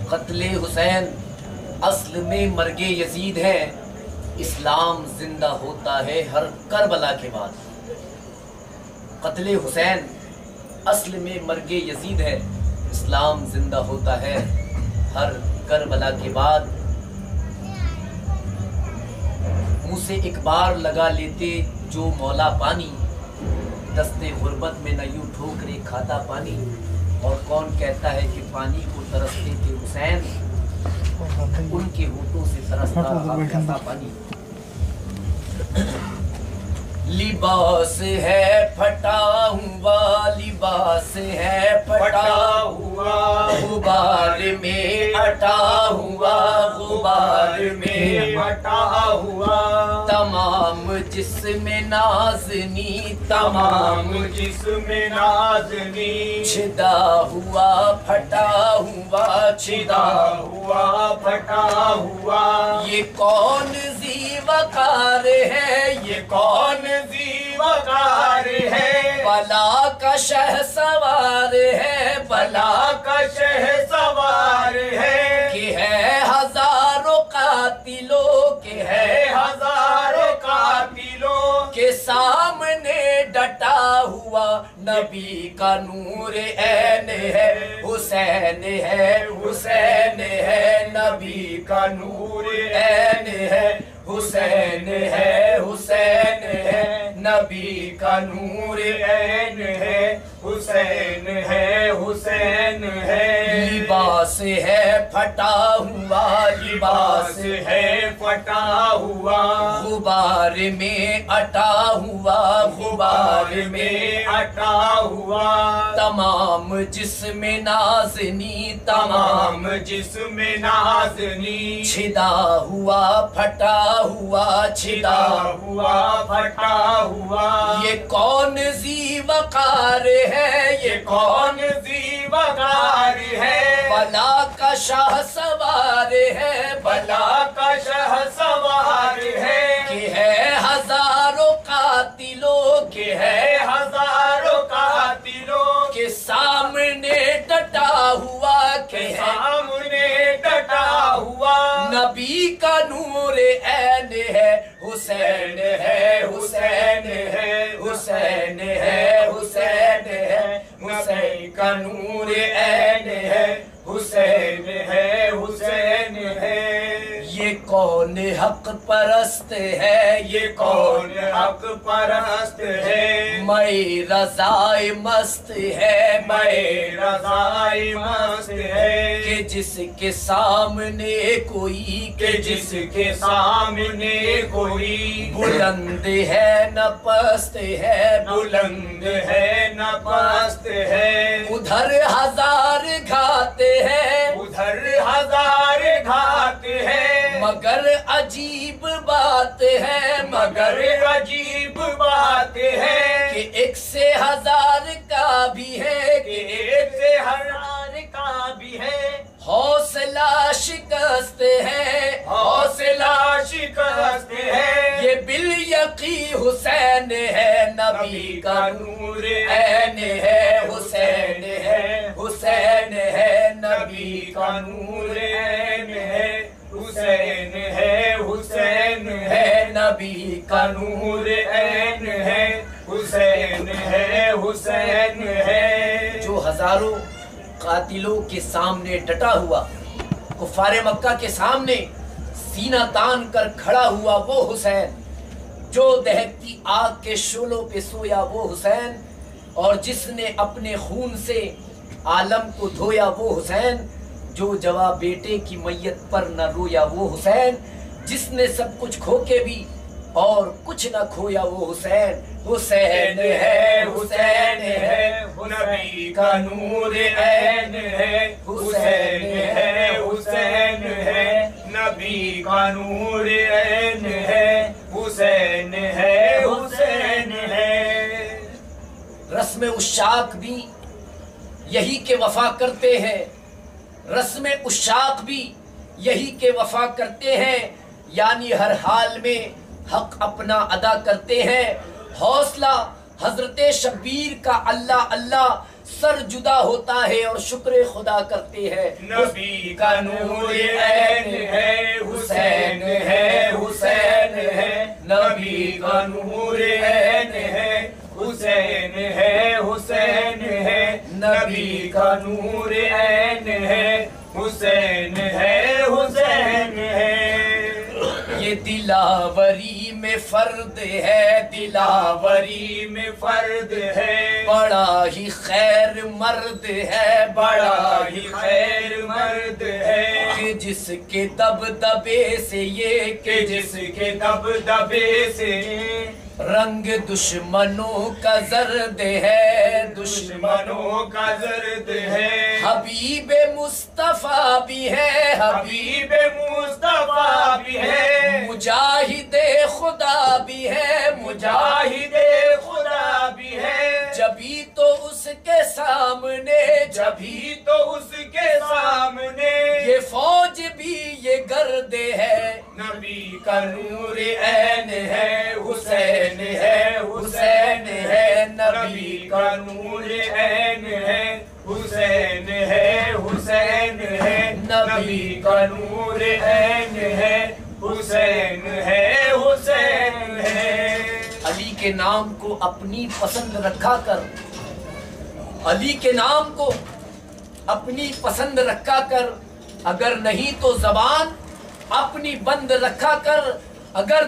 قتل حسین اصل میں مرگ یزید ہے، اسلام زندہ ہوتا ہے ہر کربلا کے بعد۔ قتل حسین اصل میں مرگ یزید ہے، اسلام زندہ ہوتا ہے ہر کربلا کے بعد۔ منہ سے ایک بار لگا لیتے جو مولا پانی، دستے غربت میں نہ یوں ٹھوکرے کھاتا پانی۔ اور کون کہتا ہے کہ پانی کو ترستے تھے حسین، ان کے ہونٹوں سے ترستا رہا پیاسا پانی۔ لباس ہے پھٹا ہوا، لباس ہے پھٹا ہوا، غبار میں اٹا ہوا، غبار میں اٹا ہوا۔ تمام جسم نازنی، تمام جسم نازنی، چھدا ہوا پھٹا ہوا، چھدا ہوا پھٹا ہوا۔ یہ کون ذی وقار ہے، یہ کون ذی وقار ہے، بلا کا شہ سوار ہے، بلا کا شہ سوار ہے۔ کہ ہے ہزاروں قاتلوں، کہ ہے ہزاروں قاتلوں کے سامنے ڈٹا ہوا، نبی کا نور عین ہے، حسین ہے، حسین ہے، نبی کا نور عین ہے، حسین ہے، حسین ہے، نبی کا نور عین ہے، حسین ہے، حسین ہے۔ لباس ہے پھٹا ہوا، لباس ہے پھٹا ہوا، غبار میں اٹا ہوا، غبار میں اٹا ہوا۔ تمام جسم نازنی، تمام جسم نازنی، چھدا ہوا پھٹا ہوا، چھدا ہوا پھٹا ہوا۔ یہ کون ذی وقار ہے، یہ کون ذی وقار ہے، بلا کا شاہ سوار ہے، بلا کا شاہ سوار ہے۔ کہ ہے ہزاروں قاتلوں، کہ ہے ہزاروں قاتلوں کے سامنے ڈٹا ہوا، کے سامنے ڈٹا ہوا، نبی کا نور عین ہے، حسین ہے، حسین ہے، حسین ہے، حسین ہے، حسین کا نور عین ہے، حسین ہے، حسین ہے۔ یہ کون حق پرست ہے، یہ کون حق پرست ہے، میں رضائے مست ہے، میں رضائے مست ہے۔ کہ جس کے سامنے کوئی، کہ جس کے سامنے کوئی، بلند ہے نہ پست ہے، بلند ہے نہ پست ہے۔ ادھر ہزار گھات ہے، ادھر ہزار گھات ہے، مگر عجیب بات ہے، مگر عجیب بات ہے۔ کہ ایک سے ہزار کا بھی ہے، کہ ایک سے ہزار کا بھی ہے، حوصلہ شکست ہے، حوصلہ شکست ہے۔ یہ بالیقین حسین ہے، نبی کا نور عین ہے، حسین ہے، حسین ہے، نبی کا نور عین ہے، حسین ہے، حسین ہے، نبی کا نور عین ہے، حسین ہے، حسین ہے۔ جو ہزاروں قاتلوں کے سامنے ڈٹا ہوا، کفار مکہ کے سامنے سینہ تان کر کھڑا ہوا وہ حسین، جو دہکتی آگ کے شعلوں پہ سویا وہ حسین، اور جس نے اپنے خون سے عالم کو دھویا وہ حسین، جو جوا بیٹے کی میت پر نہ رویا وہ حسین، جس نے سب کچھ کھو کے بھی اور کچھ نہ کھویا وہ حسین۔ حسین ہے، حسین ہے، نبی کا نور عین ہے، حسین ہے، حسین ہے، نبی کا نور عین ہے، حسین ہے، حسین ہے۔ رسم عشاق بھی یہی کہ وفا کرتے ہیں، رسم عشاق بھی یہی کہ وفا کرتے ہیں، یعنی ہر حال میں حق اپنا ادا کرتے ہیں۔ حوصلہ حضرت شبیر کا اللہ اللہ سر جدا ہوتا ہے اور شکر خدا کرتے ہیں. نبی کا نور عین ہے حسین ہے حسین ہے. نبی کا نور عین ہے حسین ہے حسین ہے. نبی کا نور عین ہے حسین ہے حسین ہے. یہ دلاوری میں فرد ہے دلاوری میں فرد ہے بڑا ہی خیر مرد ہے بڑا ہی خیر مرد ہے کہ جس کے دبدبے سے یہ کہ جس کے دبدبے سے رنگ دشمنوں کا زرد ہے دشمنوں کا زرد ہے. حبیب مصطفیٰ بھی ہے حبیب مصطفیٰ بھی ہے مجاہد خدا بھی ہے مجاہد خدا بھی ہے. جبھی تو اس کے سامنے جبھی تو اس کے سامنے یہ فوج بھی یہ گرد ہے. نبی کا نور عین ہے حسین ہے حسین ہے. نبی کا نور عین ہے حسین ہے حسین ہے. نبی کا نور عین ہے حسین ہے حسین ہے. علی کے نام کو اپنی پسند رکھا کر علی کے نام کو اپنی پسند رکھا کر اگر نہیں تو زبان اپنی بند رکھا کر. اگر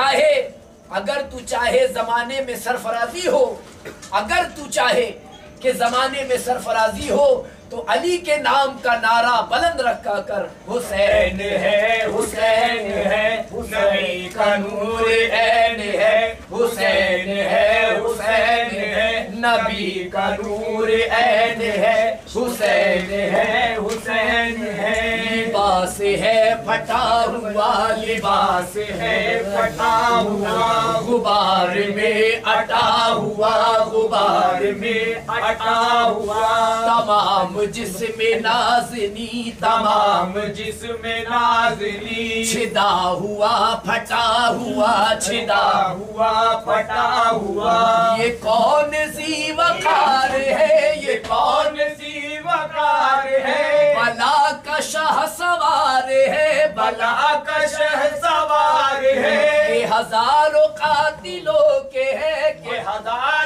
تو چاہے زمانے میں سرفرازی ہو اگر تو چاہے کہ زمانے میں سرفرازی ہو تو علی کے نام کا نعرہ بلند رکھا کر. حسین ہے حسین ہے. نبی کا نور عین ہے حسین ہے حسین ہے. نبی کا نور عین ہے حسین ہے حسین ہے. لباس ہے پھٹا ہوا لباس ہے پھٹا ہوا غبار میں اٹا ہوا غبار میں اٹا ہوا. تمام جسم نازنی تمام جسم نازنی چھدا ہوا پھٹا ہوا چھدا ہوا پھٹا ہوا. یہ کون سی وقار ہے یہ کون سی وقار ہے بلا کا شاہ سوار ہے بلا کا شہ سوار ہے. کہ ہزاروں قاتلوں کے ہے کہ ہزار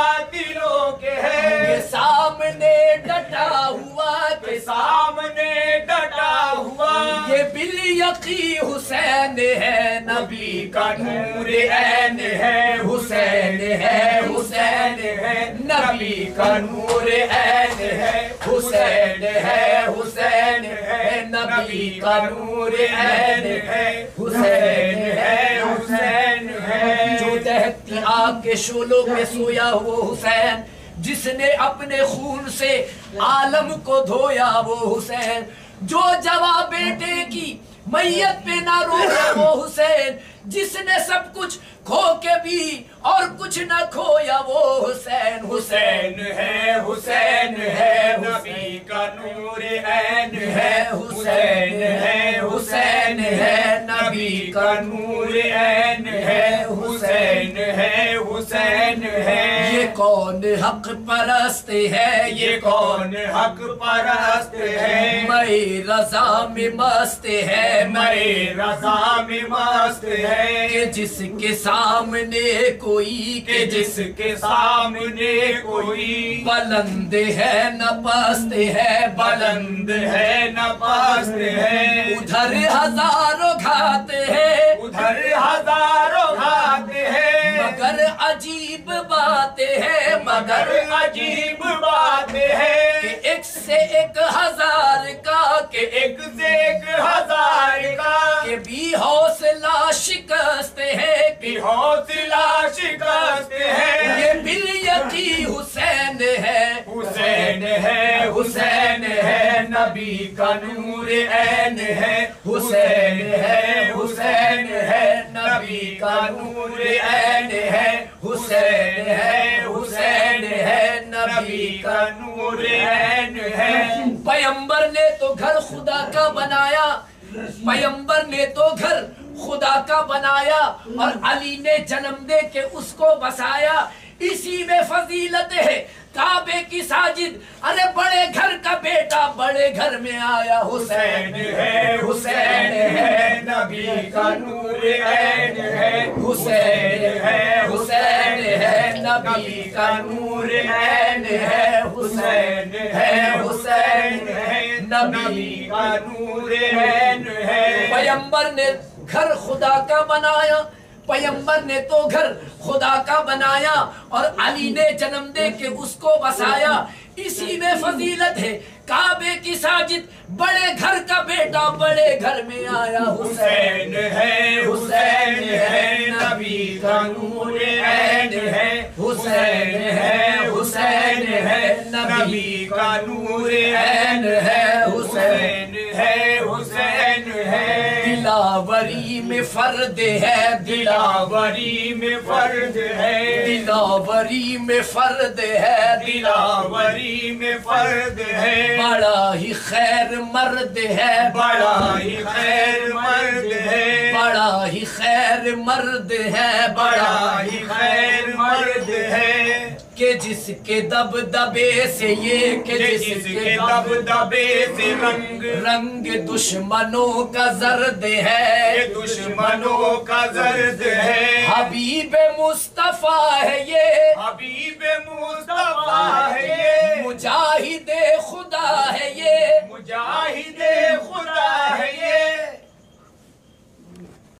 قاتلوں کے ہے کہ سامنے ڈٹا ہوا کہ سامنے ڈٹا ہوا. یہ بالیقین حسین ہے نبی کا نور عین ہے حسین ہے حسین ہے. نبی کا نور عین ہے حسین ہے حسین ہے. نبی کا نور عین ہے حسین ہے حسین ہے. جو دہتی آگ کے شعلوں میں سویا وہ حسین جس نے اپنے خون سے عالم کو دھویا وہ حسین جو جواب بیٹے کی میت پہ نہ رویا وہ حسین جس نے سب کچھ کھو کے بھی اور کچھ نہ کھویا وہ حسین. حسین ہے حسین ہے. نبی کا نور عین ہے حسین ہے حسین ہے. نبی کا نور عین ہے حسین ہے حسین ہے. یہ کون حق پرست ہے یہ کون حق پرست ہے میں رضا میں مست ہے میں رضا میں مست ہے. کہ جس کے سامنے کوئی کہ جس کے سامنے کوئی بلند ہے نہ پست ہے بلند ہے نہ پست ہے. ادھر ہزاروں گھات ہے ادھر ہزاروں گھات ہے مگر عجیب بات ہے مگر عجیب بات ہے کہ ایک سے ایک ہزار کا کہ ایک سے ایک ہزار کا کہ بھی حوصلہ شکست ہے کہ حوصلہ شکست ہے. یہ بالیقین حسین ہے حسین ہے حسین ہے. نبی کا نور عین ہے حسین ہے حسین ہے. نبی کا نور عین ہے حسین ہے حسین ہے. نبی کا نور عین ہے. پیغمبر نے تو گھر خدا کا بنایا پیغمبر نے تو گھر خدا کا بنایا اور علی نے جنم دے کے اس کو بسایا. اسی میں فضیلت ہے काबे की साजिद, अरे बड़े घर का बेटा बड़े घर में आया। हुसैन है, हुसैन है, नबी का नूर ऐन है। हुसैन है, हुसैन है, नबी का नूर ऐन है। हुसैन है, हुसैन है, नबी का नूर ऐन है। पैगंबर ने घर खुदा का बनाया, पैगंबर ने तो घर खुदा का बनाया और अली ने जन्म दे के उसको बसाया। इसी में फजीलत है काबे की साजिद, बड़े घर का बेटा बड़े घर में आया। हुसैन है, हुसैन है, नबी का नूर ऐन है। हुसैन है, हुसैन है, नबी का नूर ऐन है। हुसैन है, हुसैन है, दिलावरी में फर्द है, दिलावरी में फर्द है, दिलावरी में फर्द है, दिलावरी में फर्द है। बड़ा ही खैर मर्द है, बड़ा ही खैर मर्द है, बड़ा ही खैर मर्द है, बड़ा ही खैर मर्द है। कि जिसके दबदबे से ये, कि जिसके दबदबे से रंग रंग दुश्मनों का जर्द है, दुश्मनों का जर्द है। हबीब मुस्तफा है ये, हबीब मुस्तफा